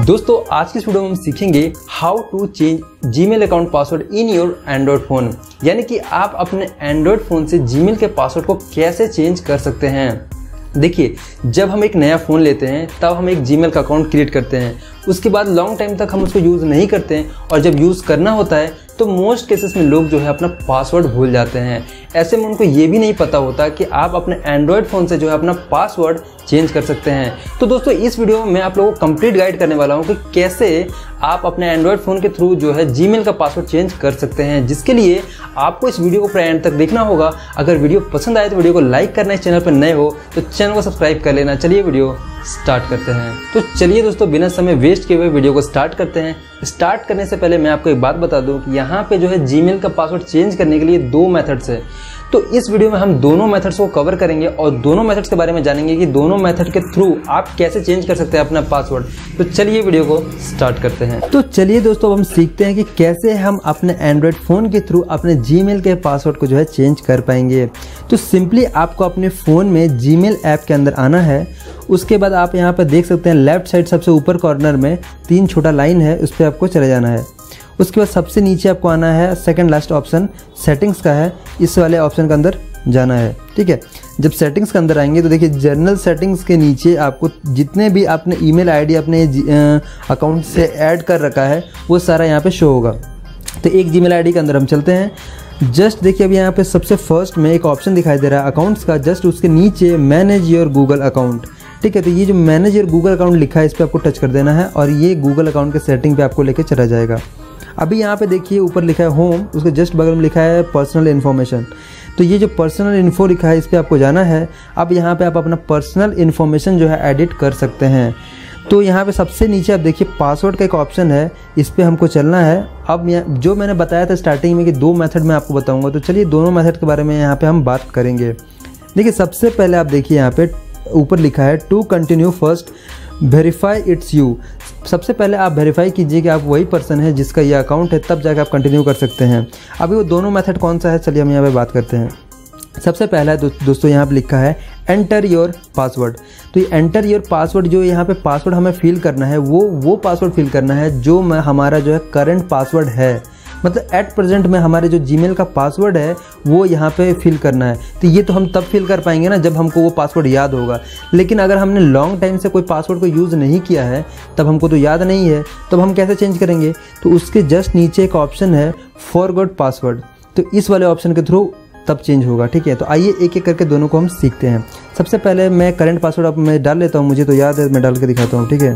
दोस्तों आज की इस वीडियो में हम सीखेंगे how to change Gmail account password in your Android phone, यानी कि आप अपने एंड्रॉयड फ़ोन से जीमेल के पासवर्ड को कैसे चेंज कर सकते हैं। देखिए, जब हम एक नया फ़ोन लेते हैं तब हम एक जीमेल का अकाउंट क्रिएट करते हैं, उसके बाद लॉन्ग टाइम तक हम उसको यूज़ नहीं करते हैं और जब यूज़ करना होता है तो मोस्ट केसेस में लोग जो है अपना पासवर्ड भूल जाते हैं। ऐसे में उनको ये भी नहीं पता होता कि आप अपने एंड्रॉयड फ़ोन से जो है अपना पासवर्ड चेंज कर सकते हैं। तो दोस्तों इस वीडियो में मैं आप लोगों को कंप्लीट गाइड करने वाला हूँ कि कैसे आप अपने एंड्रॉयड फ़ोन के थ्रू जो है जीमेल का पासवर्ड चेंज कर सकते हैं, जिसके लिए आपको इस वीडियो को पूरा एंड तक देखना होगा। अगर वीडियो पसंद आए तो वीडियो को लाइक करना, इस चैनल पर नए हो तो चैनल को सब्सक्राइब कर लेना। चलिए वीडियो स्टार्ट करते हैं। तो चलिए दोस्तों बिना समय वेस्ट किए हुए वीडियो को स्टार्ट करते हैं। स्टार्ट करने से पहले मैं आपको एक बात बता दूं कि यहाँ पे जो है जीमेल का पासवर्ड चेंज करने के लिए दो मेथड्स है। तो इस वीडियो में हम दोनों मेथड्स को कवर करेंगे और दोनों मेथड्स के बारे में जानेंगे कि दोनों मेथड के थ्रू आप कैसे चेंज कर सकते हैं अपना पासवर्ड। तो चलिए वीडियो को स्टार्ट करते हैं। तो चलिए दोस्तों हम सीखते हैं कि कैसे हम अपने एंड्रॉयड फ़ोन के थ्रू अपने जीमेल के पासवर्ड को जो है चेंज कर पाएंगे। तो सिंपली आपको अपने फ़ोन में जीमेल ऐप के अंदर आना है। उसके बाद आप यहाँ पर देख सकते हैं लेफ्ट साइड सबसे ऊपर कॉर्नर में 3 छोटा लाइन है, उस पर आपको चले जाना है। उसके बाद सबसे नीचे आपको आना है, सेकंड लास्ट ऑप्शन सेटिंग्स का है, इस वाले ऑप्शन के अंदर जाना है। ठीक है, जब सेटिंग्स के अंदर आएंगे तो देखिए जनरल सेटिंग्स के नीचे आपको जितने भी आपने ईमेल आईडी अपने अकाउंट से ऐड कर रखा है वो सारा यहाँ पे शो होगा। तो एक जीमेल आईडी के अंदर हम चलते हैं। जस्ट देखिए अभी यहाँ पे सबसे फर्स्ट में एक ऑप्शन दिखाई दे रहा है अकाउंट्स का, जस्ट उसके नीचे मैनेज योर गूगल अकाउंट। ठीक है, तो ये जो मैनेज योर गूगल अकाउंट लिखा है इस पर आपको टच कर देना है और ये गूगल अकाउंट के सेटिंग पे आपको लेके चला जाएगा। अभी यहाँ पे देखिए ऊपर लिखा है होम, उसके जस्ट बगल में लिखा है पर्सनल इन्फॉर्मेशन। तो ये जो पर्सनल इन्फो लिखा है इस पर आपको जाना है। अब यहाँ पे आप अपना पर्सनल इन्फॉर्मेशन जो है एडिट कर सकते हैं। तो यहाँ पे सबसे नीचे आप देखिए पासवर्ड का एक ऑप्शन है, इस पर हमको चलना है। अब जो मैंने बताया था स्टार्टिंग में कि दो मेथड मैं आपको बताऊँगा, तो चलिए दोनों मेथड के बारे में यहाँ पर हम बात करेंगे। देखिए सबसे पहले आप देखिए यहाँ पे ऊपर लिखा है to continue first verify it's you. सबसे पहले आप वेरीफाई कीजिए कि आप वही पर्सन है जिसका ये अकाउंट है, तब जाकर आप कंटिन्यू कर सकते हैं। अभी वो दोनों मेथड कौन सा है चलिए हम यहाँ पे बात करते हैं। सबसे पहला दोस्तों यहाँ पे लिखा है एंटर योर पासवर्ड। तो ये एंटर योर पासवर्ड जो यहाँ पे पासवर्ड हमें फिल करना है वो पासवर्ड फिल करना है जो हमारा जो है करंट पासवर्ड है, मतलब एट प्रेजेंट में हमारे जो जीमेल का पासवर्ड है वो यहाँ पे फिल करना है। तो ये तो हम तब फिल कर पाएंगे ना जब हमको वो पासवर्ड याद होगा, लेकिन अगर हमने लॉन्ग टाइम से कोई पासवर्ड को यूज़ नहीं किया है तब हमको तो याद नहीं है, तब हम कैसे चेंज करेंगे। तो उसके जस्ट नीचे एक ऑप्शन है फॉरगॉट पासवर्ड, तो इस वाले ऑप्शन के थ्रू तब चेंज होगा। ठीक है, तो आइए एक एक करके दोनों को हम सीखते हैं। सबसे पहले मैं करंट पासवर्ड अब मैं डाल लेता हूँ, मुझे तो याद है, मैं डाल के दिखाता हूँ। ठीक है,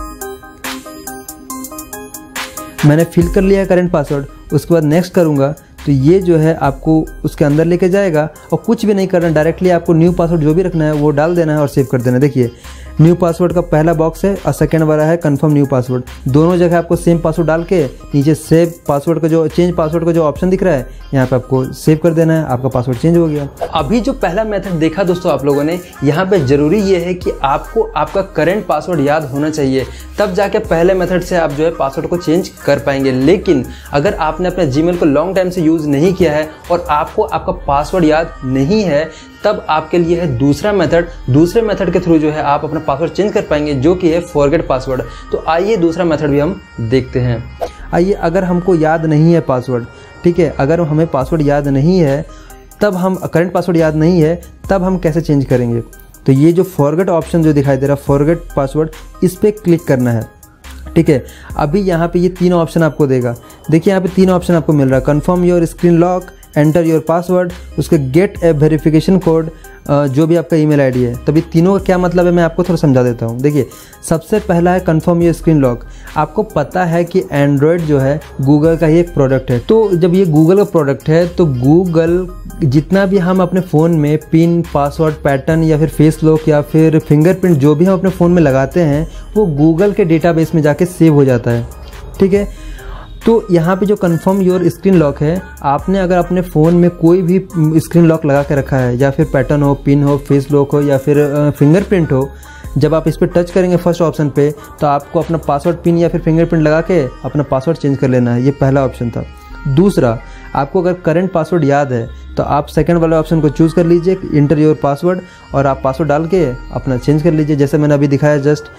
मैंने फिल कर लिया है करंट पासवर्ड। उसके बाद नेक्स्ट करूँगा तो ये जो है आपको उसके अंदर लेके जाएगा और कुछ भी नहीं करना, डायरेक्टली आपको न्यू पासवर्ड जो भी रखना है वो डाल देना है और सेव कर देना है। देखिए न्यू पासवर्ड का पहला बॉक्स है और सेकंड वाला है कंफर्म न्यू पासवर्ड। दोनों जगह आपको सेम पासवर्ड डाल के नीचे सेव पासवर्ड का जो चेंज पासवर्ड का जो ऑप्शन दिख रहा है यहाँ पे आपको सेव कर देना है, आपका पासवर्ड चेंज हो गया। अभी जो पहला मेथड देखा दोस्तों आप लोगों ने, यहाँ पे जरूरी ये है कि आपको आपका करंट पासवर्ड याद होना चाहिए, तब जाके पहले मेथड से आप जो है पासवर्ड को चेंज कर पाएंगे। लेकिन अगर आपने अपने जीमेल को लॉन्ग टाइम से यूज़ नहीं किया है और आपको आपका पासवर्ड याद नहीं है, तब आपके लिए है दूसरा मेथड। दूसरे मेथड के थ्रू जो है आप अपना पासवर्ड चेंज कर पाएंगे, जो कि है फॉरगेट पासवर्ड। तो आइए दूसरा मेथड भी हम देखते हैं। आइए, अगर हमको याद नहीं है पासवर्ड, ठीक है, अगर हमें पासवर्ड याद नहीं है, तब हम करंट पासवर्ड याद नहीं है, तब हम कैसे चेंज करेंगे। तो ये जो फॉरगेट ऑप्शन जो दिखाई दे रहा है फॉरगेट पासवर्ड, इस पर क्लिक करना है। ठीक है, अभी यहाँ पे ये 3 ऑप्शन आपको देगा। देखिए यहाँ पे 3 ऑप्शन आपको मिल रहा है, confirm your screen lock, enter your password, उसके गेट ए वेरिफिकेशन कोड, जो भी आपका ईमेल आईडी है। तभी तीनों का क्या मतलब है मैं आपको थोड़ा समझा देता हूँ। देखिए सबसे पहला है कन्फर्म योर स्क्रीन लॉक। आपको पता है कि एंड्रॉयड जो है गूगल का ही एक प्रोडक्ट है, तो जब ये गूगल का प्रोडक्ट है तो गूगल जितना भी हम अपने फ़ोन में पिन, पासवर्ड, पैटर्न या फिर फेस लॉक या फिर फिंगरप्रिंट जो भी हम अपने फ़ोन में लगाते हैं वो गूगल के डेटाबेस में जाके सेव हो जाता है। ठीक है, तो यहाँ पे जो कन्फर्म योर स्क्रीन लॉक है, आपने अगर अपने फ़ोन में कोई भी स्क्रीन लॉक लगा के रखा है, या फिर पैटर्न हो, पिन हो, फेस लॉक हो या फिर फिंगरप्रिंट हो, जब आप इस पर टच करेंगे फर्स्ट ऑप्शन पे तो आपको अपना पासवर्ड, पिन या फिर फिंगरप्रिंट लगा के अपना पासवर्ड चेंज कर लेना है। ये पहला ऑप्शन था। दूसरा, आपको अगर करंट पासवर्ड याद है तो आप सेकंड वाले ऑप्शन को चूज़ कर लीजिए, इंटर योर पासवर्ड, और आप पासवर्ड डाल के अपना चेंज कर लीजिए, जैसे मैंने अभी दिखाया जस्ट।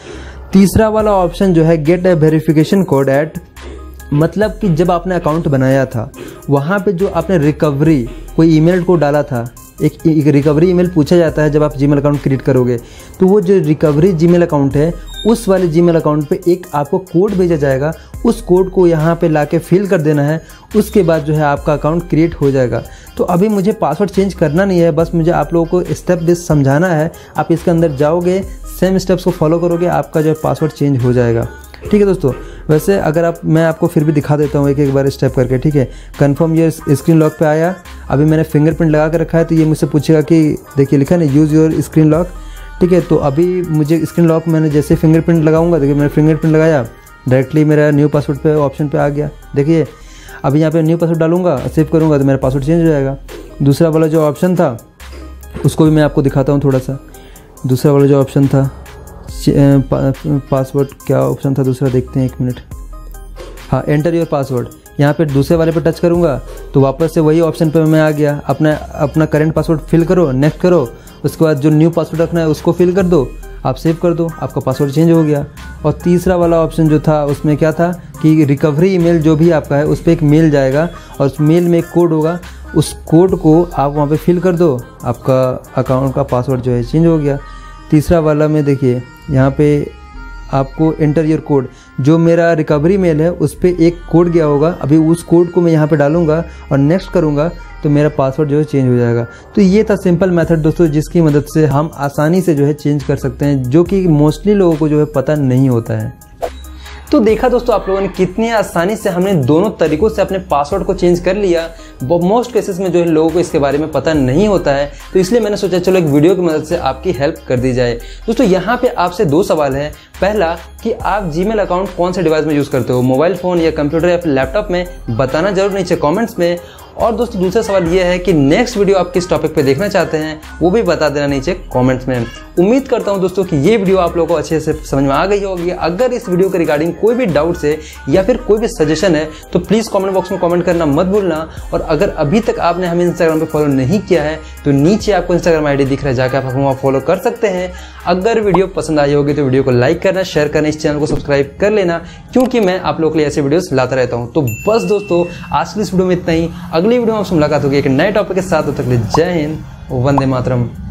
तीसरा वाला ऑप्शन जो है get a verification code at, मतलब कि जब आपने अकाउंट बनाया था वहाँ पे जो आपने रिकवरी कोई ईमेल को डाला था, एक रिकवरी ईमेल पूछा जाता है जब आप जीमेल अकाउंट क्रिएट करोगे, तो वो जो रिकवरी जीमेल अकाउंट है उस वाले जीमेल अकाउंट पे एक आपको कोड भेजा जाएगा, उस कोड को यहाँ पे लाके फिल कर देना है। उसके बाद जो है आपका अकाउंट क्रिएट हो जाएगा। तो अभी मुझे पासवर्ड चेंज करना नहीं है, बस मुझे आप लोगों को स्टेप बेस समझाना है। आप इसके अंदर जाओगे, सेम स्टेप्स को फॉलो करोगे, आपका जो है पासवर्ड चेंज हो जाएगा। ठीक है दोस्तों, वैसे अगर मैं आपको फिर भी दिखा देता हूँ एक बार स्टेप करके। ठीक है, कंफर्म ये स्क्रीन लॉक पे आया। अभी मैंने फिंगरप्रिंट लगा के रखा है, तो ये मुझसे पूछेगा कि देखिए लिखा है ना यूज़ योर स्क्रीन लॉक। ठीक है, तो अभी मुझे स्क्रीन लॉक मैंने जैसे फिंगरप्रिंट लगाऊंगा, देखिए मैंने फिंगरप्रिंट लगाया, डायरेक्टली मेरा न्यू पासवर्ड पे ऑप्शन पे आ गया। देखिए अभी यहाँ पे न्यू पासवर्ड डालूंगा, सेव करूँगा तो मेरा पासवर्ड चेंज हो जाएगा। दूसरा वाला जो ऑप्शन था उसको भी मैं आपको दिखाता हूँ थोड़ा सा। दूसरा वाला जो ऑप्शन था पासवर्ड, क्या ऑप्शन था दूसरा, देखते हैं एक मिनट। हाँ, एंटर योर पासवर्ड, यहाँ पे दूसरे वाले पे टच करूँगा तो वापस से वही ऑप्शन पे मैं आ गया। अपना करंट पासवर्ड फिल करो, नेक्स्ट करो, उसके बाद जो न्यू पासवर्ड रखना है उसको फिल कर दो, आप सेव कर दो, आपका पासवर्ड चेंज हो गया। और तीसरा वाला ऑप्शन जो था उसमें क्या था कि रिकवरी ईमेल जो भी आपका है उस पर एक मेल जाएगा और उस मेल में एक कोड होगा, उस कोड को आप वहाँ पे फिल कर दो, आपका अकाउंट का पासवर्ड जो है चेंज हो गया। तीसरा वाला में देखिए यहाँ पे आपको एंटर योर कोड, जो मेरा रिकवरी मेल है उस पर एक कोड गया होगा, अभी उस कोड को मैं यहाँ पे डालूंगा और नेक्स्ट करूँगा तो मेरा पासवर्ड जो है चेंज हो जाएगा। तो ये था सिंपल मेथड दोस्तों, जिसकी मदद से हम आसानी से जो है चेंज कर सकते हैं, जो कि मोस्टली लोगों को जो है पता नहीं होता है। तो देखा दोस्तों आप लोगों ने कितनी आसानी से हमने दोनों तरीकों से अपने पासवर्ड को चेंज कर लिया। मोस्ट केसेस में जो है लोगों को इसके बारे में पता नहीं होता है, तो इसलिए मैंने सोचा चलो एक वीडियो की मदद से आपकी हेल्प कर दी जाए। दोस्तों यहाँ पे आपसे दो सवाल है। पहला कि आप जीमेल अकाउंट कौन से डिवाइस में यूज़ करते हो, मोबाइल फ़ोन या कंप्यूटर या फिर लैपटॉप में, बताना जरूर नीचे कॉमेंट्स में। और दोस्तों दूसरा सवाल ये है कि नेक्स्ट वीडियो आप किस टॉपिक पे देखना चाहते हैं वो भी बता देना नीचे कमेंट्स में। उम्मीद करता हूं दोस्तों कि ये वीडियो आप लोगों को अच्छे से समझ में आ गई होगी। अगर इस वीडियो के रिगार्डिंग कोई भी डाउट्स है या फिर कोई भी सजेशन है तो प्लीज़ कमेंट बॉक्स में कमेंट करना मत भूलना। और अगर अभी तक आपने हमें इंस्टाग्राम पे फॉलो नहीं किया है तो नीचे आपको इंस्टाग्राम आईडी दिख रहा है, जाकर आप वहाँ फॉलो कर सकते हैं। अगर वीडियो पसंद आई होगी तो वीडियो को लाइक करना, शेयर करना, इस चैनल को सब्सक्राइब कर लेना, क्योंकि मैं आप लोगों के लिए ऐसे वीडियोस लाता रहता हूँ। तो बस दोस्तों आज की इस वीडियो में इतना ही। अगली वीडियो में आपसे मुलाकात होगी एक नए टॉपिक के साथ। तब तक के लिए जय हिंद, वंदे मातरम।